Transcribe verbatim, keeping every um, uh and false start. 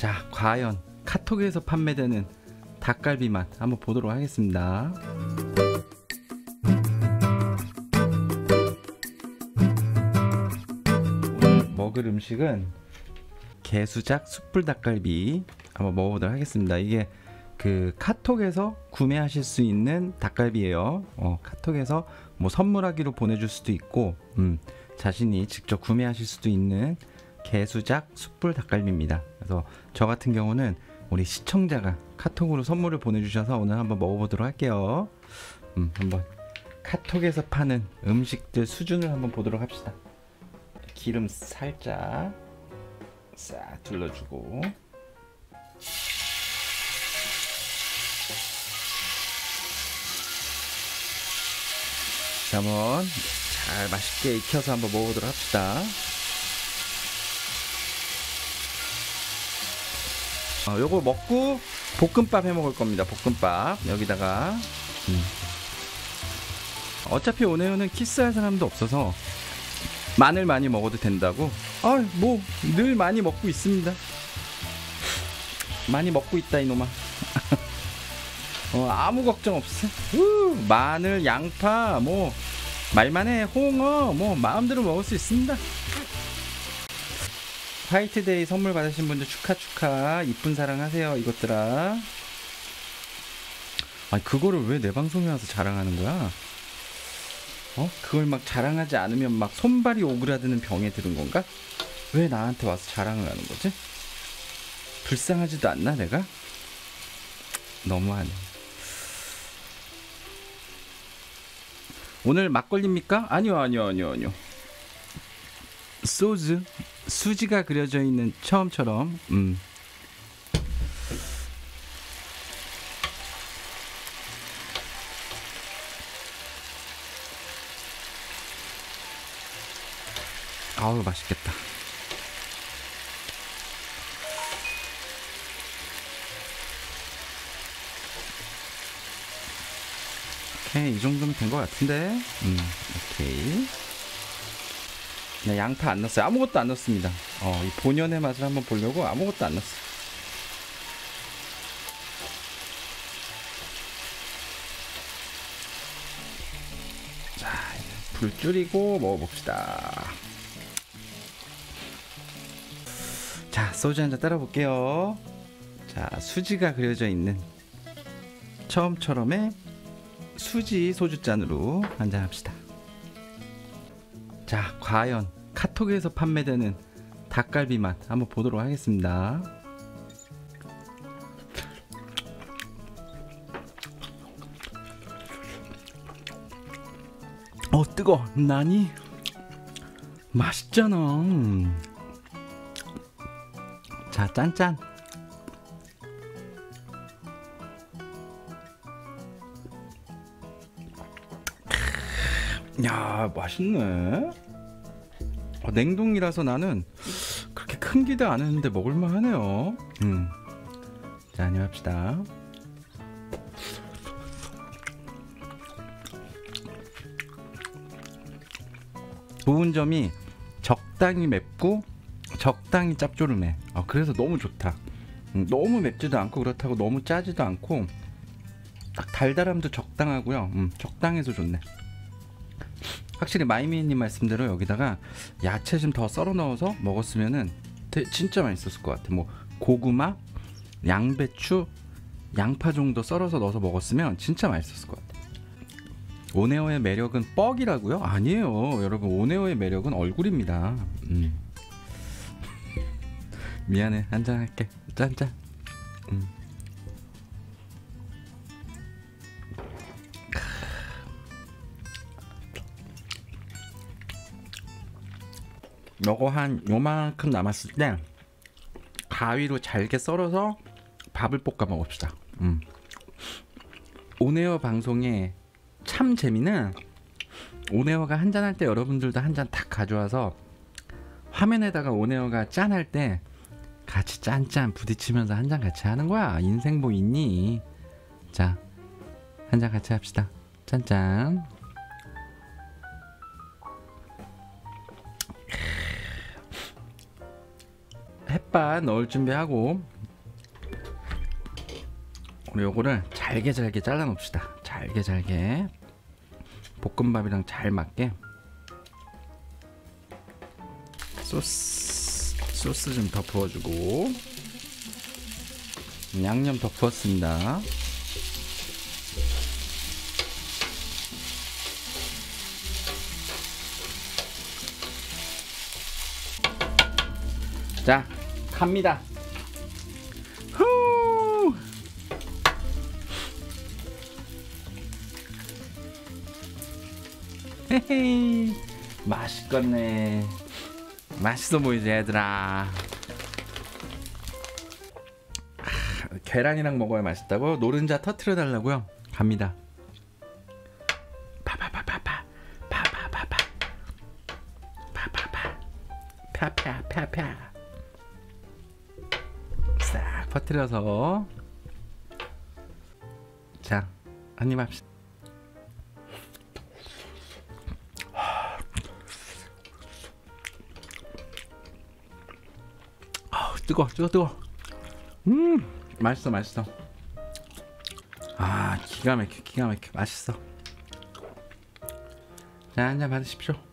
자, 과연 카톡에서 판매되는 닭갈비 맛 한번 보도록 하겠습니다. 오늘 먹을 음식은 개수작 숯불 닭갈비 한번 먹어보도록 하겠습니다. 이게 그 카톡에서 구매하실 수 있는 닭갈비예요. 어, 카톡에서 뭐 선물하기로 보내줄 수도 있고 음, 자신이 직접 구매하실 수도 있는 개수작 숯불 닭갈비입니다. 그래서 저 같은 경우는 우리 시청자가 카톡으로 선물을 보내주셔서 오늘 한번 먹어보도록 할게요. 음, 한번 카톡에서 파는 음식들 수준을 한번 보도록 합시다. 기름 살짝 싹 둘러주고, 자, 한번 잘 맛있게 익혀서 한번 먹어보도록 합시다. 어, 요거 먹고 볶음밥 해 먹을 겁니다. 볶음밥 여기다가 음. 어차피 오네오는 키스할 사람도 없어서 마늘 많이 먹어도 된다고. 아, 뭐 늘 많이 먹고 있습니다. 많이 먹고 있다 이놈아. 어, 아무 걱정 없어. 우, 마늘, 양파, 뭐 말만해, 홍어, 뭐 마음대로 먹을 수 있습니다. 화이트데이 선물 받으신 분들 축하 축하. 이쁜 사랑 하세요 이것들아. 아니 그거를 왜 내 방송에 와서 자랑하는 거야? 어? 그걸 막 자랑하지 않으면 막 손발이 오그라드는 병에 들은 건가? 왜 나한테 와서 자랑을 하는 거지? 불쌍하지도 않나 내가? 너무하네. 오늘 막걸리입니까? 아니요 아니요 아니요 아니요. 소주, 수지가 그려져 있는 처음처럼. 음. 아우 맛있겠다. 오케이, 이 정도면 된 것 같은데. 음, 오케이. 네, 양파 안 넣었어요. 아무것도 안 넣었습니다. 어, 이 본연의 맛을 한번 보려고 아무것도 안 넣었어요. 자, 불 줄이고 먹어봅시다. 자, 소주 한잔 따라 볼게요. 자, 수지가 그려져 있는 처음처럼의 수지 소주잔으로 한잔 합시다. 자, 과연 카톡에서 판매되는 닭갈비 맛 한번 보도록 하겠습니다. 어, 뜨거. 나니? 맛있잖아. 자, 짠짠. 야, 맛있네. 어, 냉동이라서 나는 그렇게 큰 기대 안 했는데 먹을만 하네요. 음. 자, 한입 합시다. 좋은 점이 적당히 맵고 적당히 짭조름해. 어, 그래서 너무 좋다. 음, 너무 맵지도 않고 그렇다고 너무 짜지도 않고 딱 달달함도 적당하고요. 음, 적당해서 좋네. 확실히 마이미님 말씀대로 여기다가 야채 좀 더 썰어 넣어서 먹었으면은 진짜 맛있었을 것 같아. 뭐 고구마, 양배추, 양파 정도 썰어서 넣어서 먹었으면 진짜 맛있었을 것 같아. 오네오의 매력은 뻑이라고요? 아니에요 여러분, 오네오의 매력은 얼굴입니다. 음. 미안해, 한잔 할게. 짠짠. 음. 요거 한 요만큼 남았을 때 가위로 잘게 썰어서 밥을 볶아 먹읍시다. 음. 오네오 방송에 참 재미는 오네오가 한잔할 때 여러분들도 한 잔 딱 가져와서 화면에다가 오네오가 짠할 때 같이 짠짠 부딪히면서 한 잔 같이 하는 거야. 인생 뭐 있니? 자, 한 잔 같이 합시다. 짠짠. 햇반 넣을 준비하고 우리 요거를 잘게 잘게 잘라 놓읍시다. 잘게 잘게 볶음밥이랑 잘 맞게. 소스 소스 좀 더 부어주고 양념 더 부었습니다. 자, 갑니다. 후! 헤헤이, 맛있겠네. 맛있어 보이지 얘들아. 아, 계란이랑 먹어야 맛있다고? 노른자 터트려 달라고요? 갑니다. 파파파파파 파파파파 파파파 파파파파 싹 퍼뜨려서 자, 한입 합시다. 아, 뜨거, 뜨거, 뜨거. 음, 맛있어, 맛있어. 아, 기가 막혀, 기가 막혀, 맛있어. 자, 한잔 받으십시오.